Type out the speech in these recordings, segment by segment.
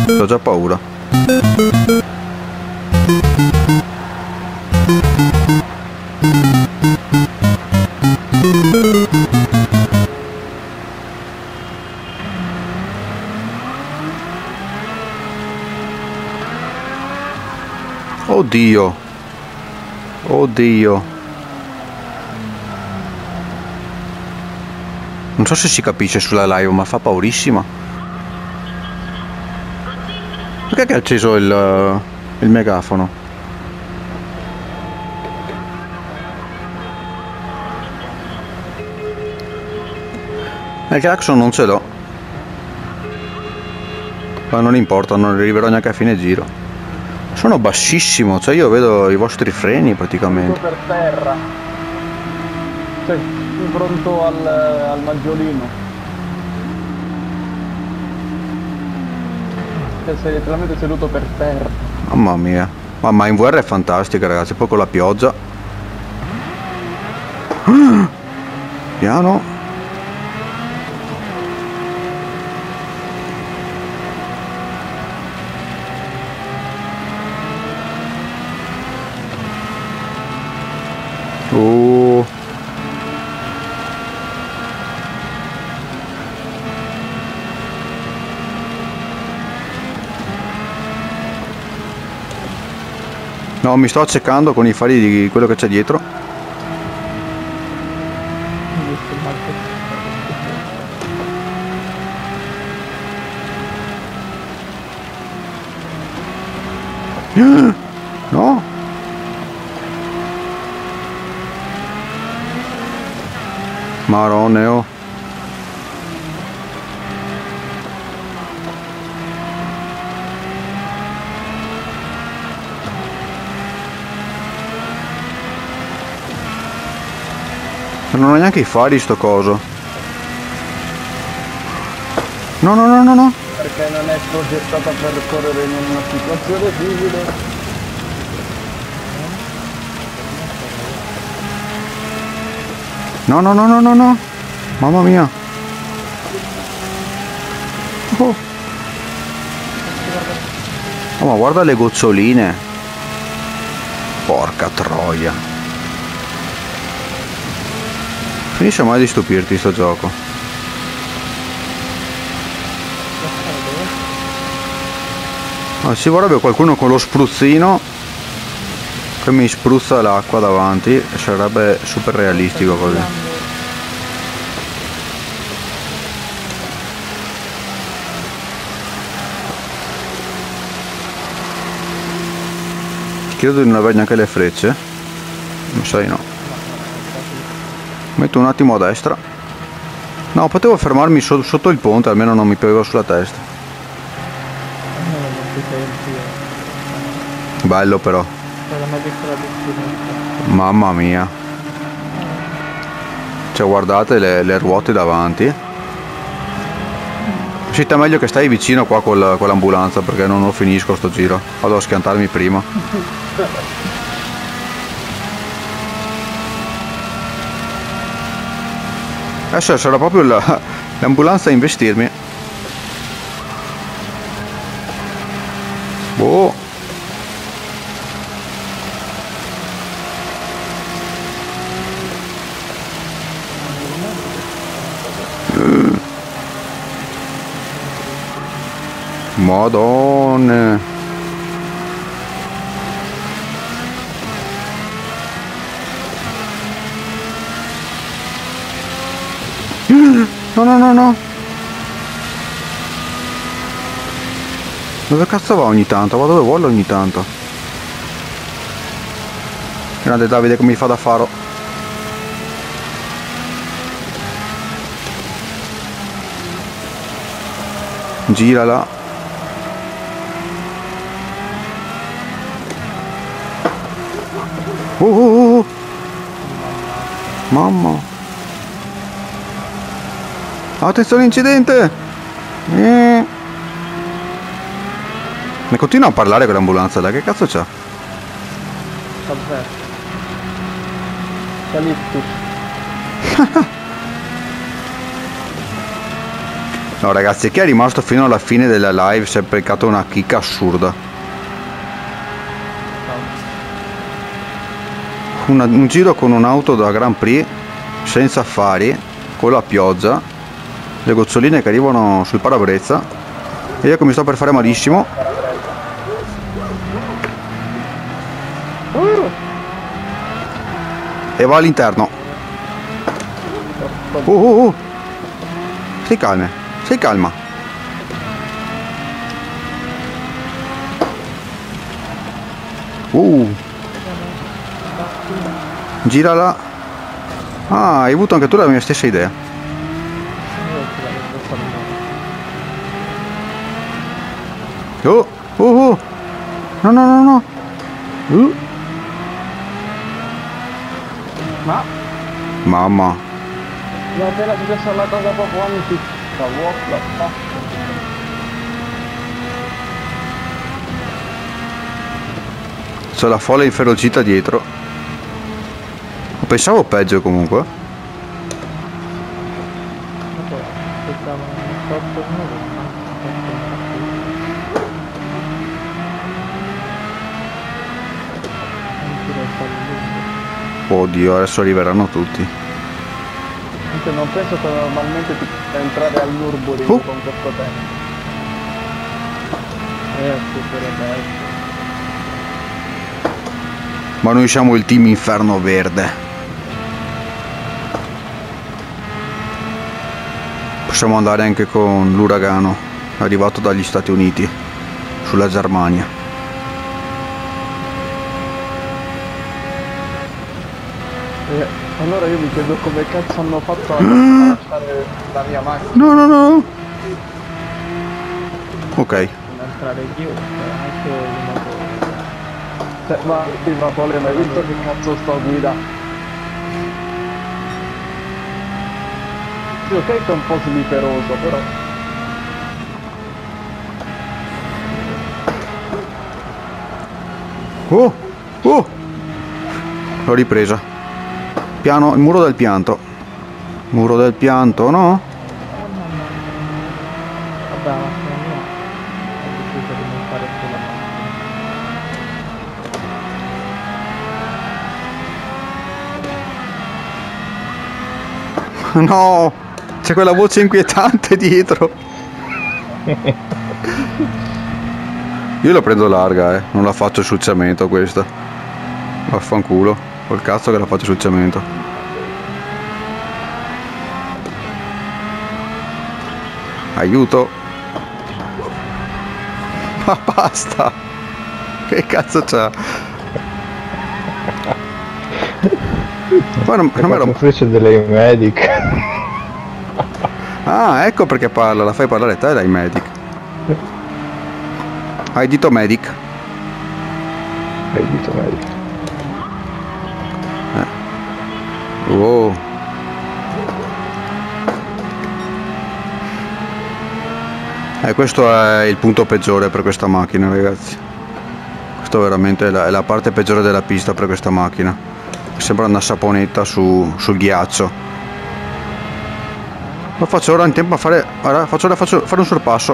Ho già paura. Oddio. Oddio. Non so se si capisce sulla live, ma fa paurissima. Perché che ha acceso il megafono? Il clacson non ce l'ho. Ma non importa, non arriverò neanche a fine giro. Sono bassissimo, cioè io vedo i vostri freni praticamente. Per terra. Sei pronto al maggiolino. Sei letteralmente seduto per terra. Mamma mia. Ma in VR è fantastica, ragazzi, poi con la pioggia. Piano. No, mi sto accecando con i fari di quello che c'è dietro. No. Maroneo. Non ho neanche i fari sto coso. No, no, no, no, no. Perché non è progettata per correre in una situazione simile. No, no, no, no, no, no. Mamma mia. Oh. Oh, ma guarda le goccioline. Porca troia. Finisce mai di stupirti sto gioco. Ma ci vorrebbe qualcuno con lo spruzzino che mi spruzza l'acqua davanti e sarebbe super realistico così. Credo di non avere neanche le frecce. Non sai, no. Metto un attimo a destra. No, potevo fermarmi sotto il ponte, almeno non mi pioveva sulla testa. Bello però. Mamma mia. Cioè guardate le ruote davanti. Siete meglio che stai vicino qua con l'ambulanza, perché non lo finisco sto giro. Vado a schiantarmi prima. Adesso sarà proprio l'ambulanza a investirmi. Boh. Madonna. No, no, no, no. Dove cazzo va ogni tanto? Va dove vuole ogni tanto. Grande Davide che mi fa da faro. Girala. Mamma. Attenzione incidente! Ne continua a parlare con l'ambulanza, dai, che cazzo c'ha? Vabbè. Calyptus. No ragazzi, chi è rimasto fino alla fine della live si è beccato una chicca assurda. Un giro con un'auto da Grand Prix senza affari, con la pioggia, le goccioline che arrivano sul parabrezza e io che mi sto per fare malissimo. E va all'interno. Stai calma, stai calma. Girala. Ah, hai avuto anche tu la mia stessa idea. Oh. No. Ma? Mamma. Mi è appena successa una cosa proprio antica. C'è la folla inferocita dietro. Pensavo peggio comunque. Oddio, adesso arriveranno tutti. Non penso che normalmente ti puoi entrare al Nürburgring con questo tempo. Ma noi siamo il team Inferno Verde. Possiamo andare anche con l'uragano arrivato dagli Stati Uniti sulla Germania. Allora io mi chiedo come cazzo hanno fatto a lasciare la mia macchina. No. Ok. Entrare io, anche ma prima Pole, ma hai visto che cazzo sto a guida? Sì, ok che è un po' sliperoso, però. L'ho ripresa. Piano, il muro del pianto. Muro del pianto, no? Vabbè, la mia ho deciso di montare sulla macchina. No! C'è quella voce inquietante dietro. Io la prendo larga, non la faccio sul cemento questa. Vaffanculo. Col cazzo che la faccio sul cemento. Aiuto. Ma basta. Che cazzo c'ha? Ma non ero... Fece delle medic. Ah, ecco perché parla, la fai parlare te, dai medic. Hai dito medic? Hai dito medic. Oh. Questo è il punto peggiore per questa macchina, ragazzi. Questo veramente è la parte peggiore della pista per questa macchina. Sembra una saponetta sul ghiaccio. Lo faccio ora in tempo a fare... Guarda, faccio fare un sorpasso.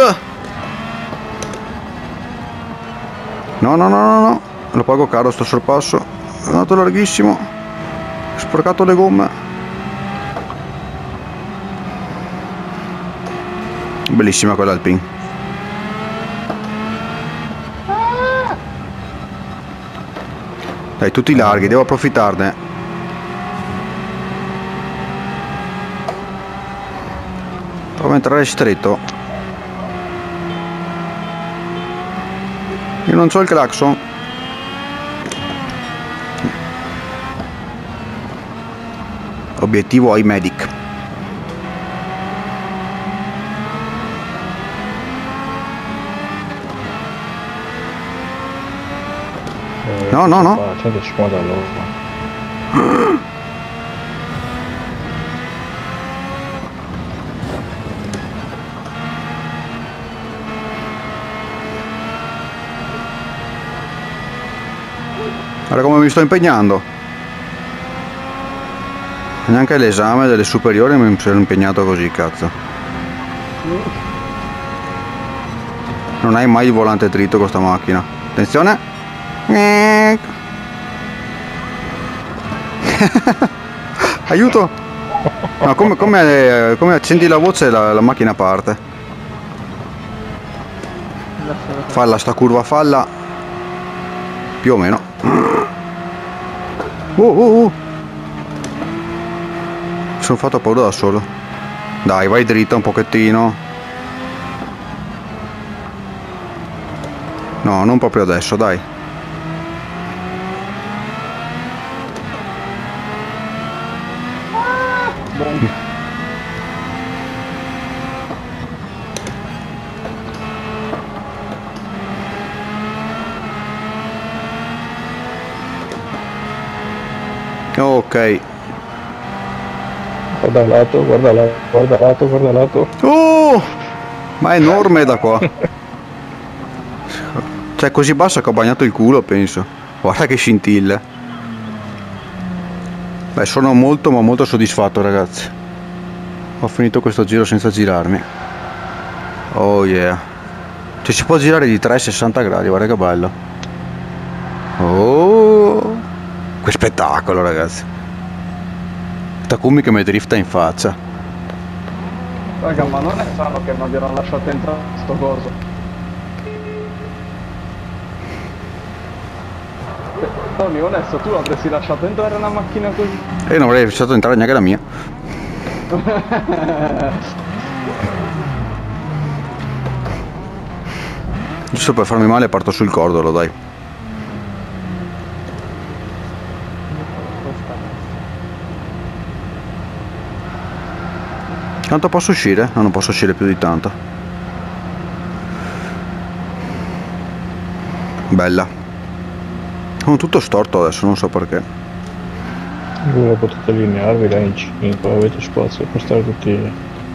No. Lo pago caro sto sorpasso. È andato larghissimo. Ho sporcato le gomme. Bellissima quella Alpine. Dai, tutti larghi, devo approfittarne. Provo a entrare stretto. Io non so il clacson. Obiettivo ai medic. No. 150 all'ora. Guarda come mi sto impegnando. Neanche l'esame delle superiori mi sono impegnato così, cazzo. Non hai mai il volante dritto con sta macchina. Attenzione. Aiuto. No, come accendi la voce la macchina parte. Falla sta curva, falla. Più o meno. Mi sono fatto paura da solo. Dai, vai dritta un pochettino. No, non proprio adesso, dai. Ok. Guarda lato, guarda lato, guarda lato, guarda lato. Oh! Ma è enorme da qua. Cioè, così basso che ho bagnato il culo, penso. Guarda che scintille. Beh, sono molto ma molto soddisfatto, ragazzi. Ho finito questo giro senza girarmi. Oh yeah. Cioè, si può girare di 360 gradi, guarda che bello. Oh! Che spettacolo, ragazzi. Takumi che mi drifta in faccia. Raga, ma non è sano che mi abbiano lasciato entrare sto coso. Tony, onesto, tu avresti lasciato entrare una macchina così? E non avrei lasciato entrare neanche la mia. Giusto per farmi male parto sul cordolo, dai. Tanto posso uscire? No, non posso uscire più di tanto. Bella. Sono tutto storto adesso, non so perché. Voi potete allinearvi là in 5, avete spazio per stare tutti.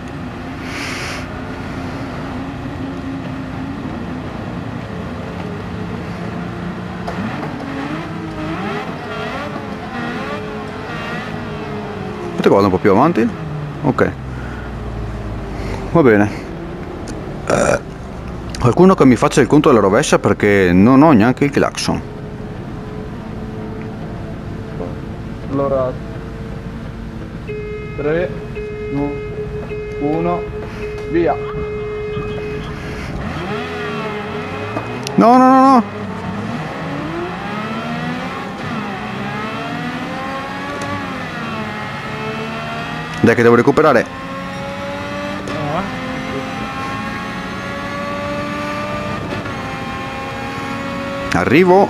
Potete guardare un po' più avanti? Ok. Va bene. Qualcuno che mi faccia il conto della rovescia perché non ho neanche il clacson. Allora 3 1 via. No, no, no, no. Dai che devo recuperare. Arrivo.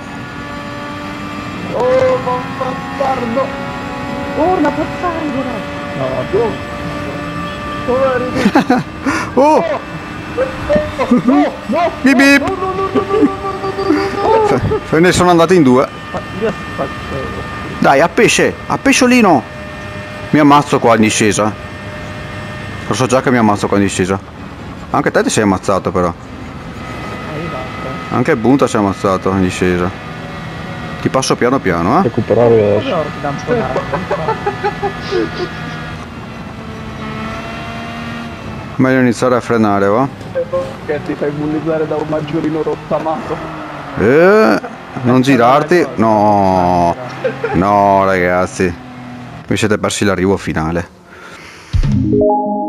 Oh, bastardo! Oh, una pozzanghera! No, dove arrivi? Oh! No, no! Bip bip! No, no, no, no, no, no! Se ne sono andati in due. Io faccio... Dai, a pesce! A pesciolino! Mi ammazzo qua in discesa. Lo so già che mi ammazzo qua in discesa. Anche te ti sei ammazzato però. Anche il Bunta si è ammazzato in discesa. Ti passo piano piano, eh? Recuperarvi adesso. Meglio iniziare a frenare, va? Che ti fai bullizzare da un maggiorino rottamato. Non girarti. No. No, ragazzi. Vi siete persi l'arrivo finale.